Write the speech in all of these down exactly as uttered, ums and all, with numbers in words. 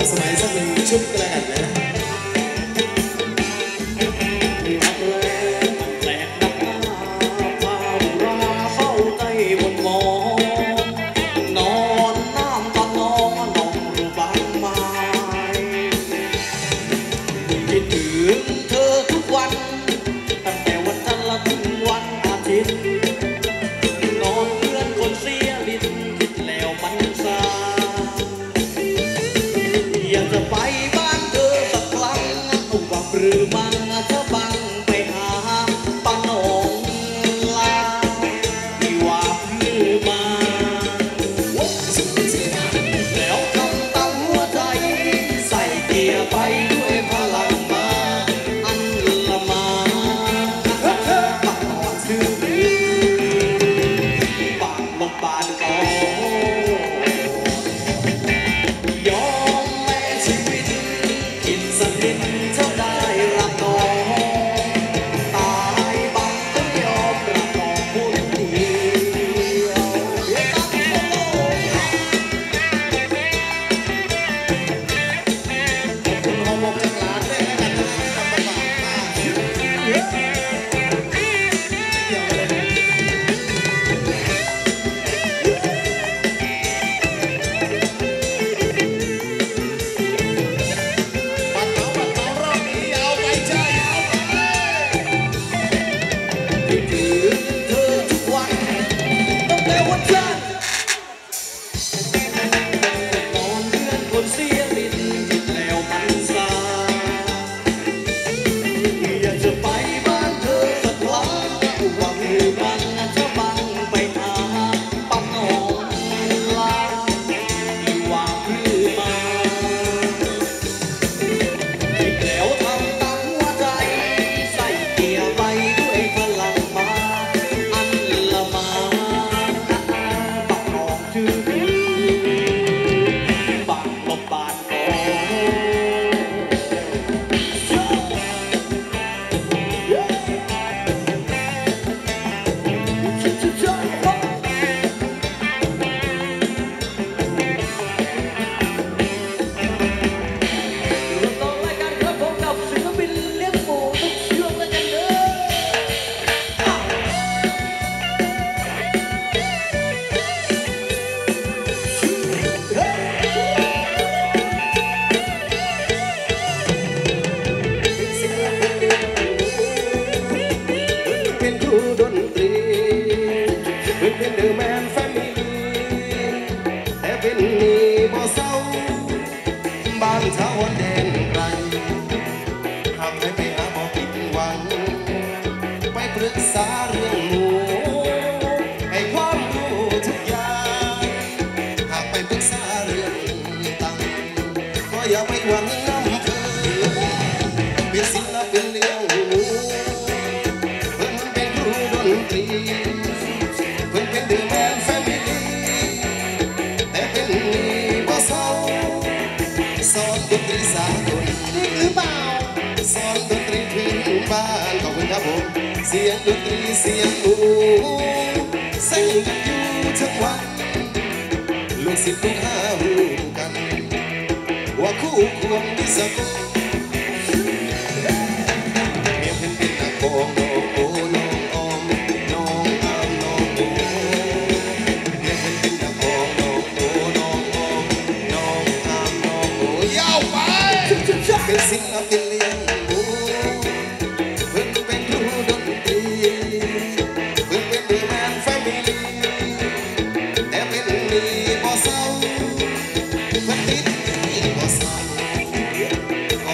สมัยสักหนึ่งชุดก็แล้วกันนะเสียงดนตรีเสียงหมูใส่กันอยู่ทั้งวันลูกศิษย์ลูกหาหูกันว่าคู่ควรที่สักเมียเพิ่นเป็นนักบองน้องโอ้น้องออมน้องอามน้องโอ้เมียเพิ่นเป็นนักบองน้องโอ้น้องออมน้องอามน้องโอ้ยาวไปเป็นศิลปินเลี้ยงข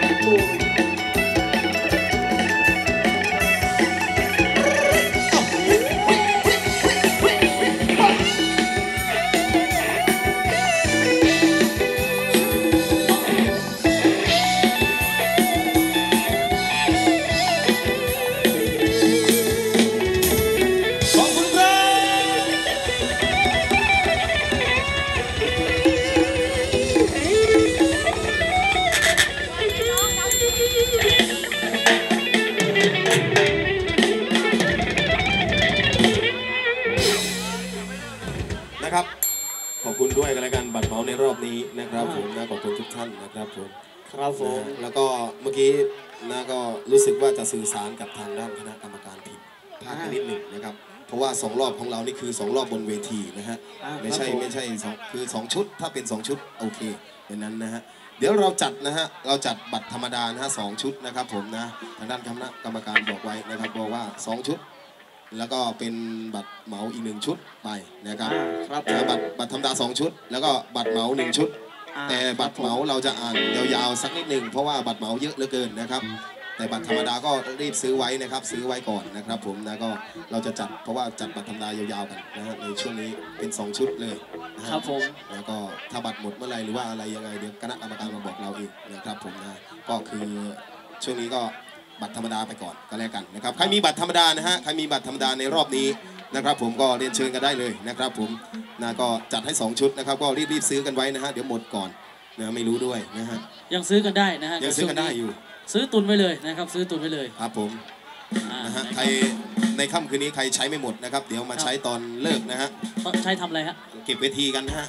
นะครับขอบคุณด้วยกันแล้วกันบัตรเหมาในรอบนี้นะครับผมนะขอบคุณทุกท่านนะครับผมครับผมแล้วก็เมื่อกี้นะก็รู้สึกว่าจะสื่อสารกับทางด้านคณะกรรมการผิดพลาดไปนิดหนึ่งนะครับเพราะว่าสองรอบของเรานี่คือสองรอบบนเวทีนะฮะไม่ใช่ไม่ใช่สองคือสองชุดถ้าเป็นสองชุดโอเคอย่างนั้นนะฮะเดี๋ยวเราจัดนะฮะเราจัดบัตรธรรมดานะฮะสองชุดนะครับผมนะทางด้านคณะกรรมการบอกไว้นะครับบอกว่าสองชุดแล้วก็เป็นบัตรเหมาอีกหนึ่งชุดไปนะครับบัตรบัตรธรรมดาสองชุดแล้วก็บัตรเหมาหนึ่งชุดแต่บัตรเหมาเราจะอ่านยาวๆสักนิดหนึ่งเพราะว่าบัตรเหมาเยอะเหลือเกินนะครับแต่บัตรธรรมดาก็รีบซื้อไว้นะครับซื้อไว้ก่อนนะครับผมนะก็เราจะจัดเพราะว่าจัดบัตรธรรมดายาวๆกันนะฮะในช่วงนี้เป็นสองชุดเลยครับผมแล้วก็ถ้าบัตรหมดเมื่อไรหรือว่าอะไรยังไงเดี๋ยวคณะกรรมการมาบอกเราเองนะครับผมนะก็คือช่วงนี้ก็บัตรธรรมดาไปก่อนก็แล้วกันนะครับใครมีบัตรธรรมดานะฮะใครมีบัตรธรรมดาในรอบนี้นะครับผมก็เรียนเชิญกันได้เลยนะครับผมนะก็จัดให้สองชุดนะครับก็รีบๆซื้อกันไว้นะฮะเดี๋ยวหมดก่อนนะไม่รู้ด้วยนะฮะยังซื้อกันได้นะฮะยังซื้อกันได้อยู่ซื้อตุนไว้เลยนะครับซื้อตุนไว้เลยครับผมนะฮะใครในค่ำคืนนี้ใครใช้ไม่หมดนะครับเดี๋ยวมาใช้ตอนเลิกนะฮะใช้ทำอะไรฮะเก็บเวทีกันนะฮะ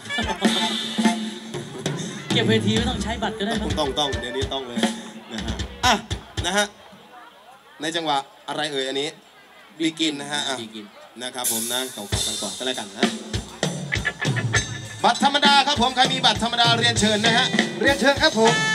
เก็บเวทีไม่ต้องใช้บัตรก็ได้ต้องต้องต้องเดี๋ยวนี้ต้องเลยนะฮะอ่ะนะฮะในจังหวะอะไรเอ่ยอันนี้บีกินนะฮะบีกินนะครับผมนะเก่าๆกันก่อนก็แล้วกันนะบัตรธรรมดาครับผมใครมีบัตรธรรมดาเรียนเชิญนะฮะเรียนเชิญครับผม